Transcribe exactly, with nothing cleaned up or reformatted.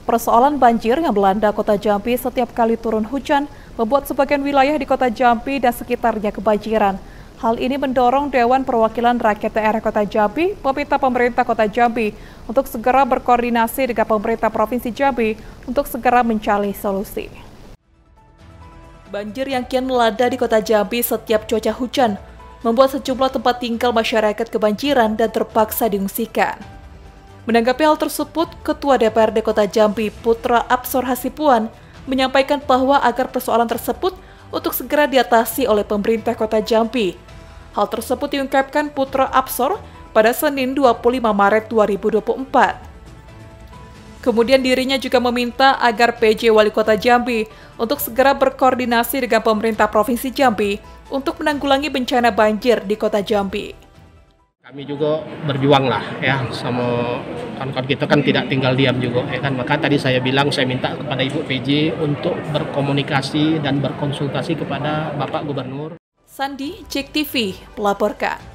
Persoalan banjir yang melanda kota Jambi setiap kali turun hujan membuat sebagian wilayah di kota Jambi dan sekitarnya kebanjiran. Hal ini mendorong Dewan Perwakilan Rakyat Daerah Kota Jambi meminta pemerintah Kota Jambi untuk segera berkoordinasi dengan pemerintah Provinsi Jambi untuk segera mencari solusi. Banjir yang kian melanda di Kota Jambi setiap cuaca hujan membuat sejumlah tempat tinggal masyarakat kebanjiran dan terpaksa diungsikan. Menanggapi hal tersebut, Ketua D P R D Kota Jambi, Putra Absor Hasipuan, menyampaikan bahwa agar persoalan tersebut untuk segera diatasi oleh pemerintah Kota Jambi. Hal tersebut diungkapkan Putra Absor pada Senin dua puluh lima Maret dua ribu dua puluh empat. Kemudian dirinya juga meminta agar P J Wali Kota Jambi untuk segera berkoordinasi dengan pemerintah Provinsi Jambi untuk menanggulangi bencana banjir di Kota Jambi. Kami juga berjuang lah ya, sama kawan-kawan kita kan tidak tinggal diam juga ya kan. Maka tadi saya bilang saya minta kepada Ibu P J untuk berkomunikasi dan berkonsultasi kepada Bapak Gubernur. Sandi, J E K T V, melaporkan.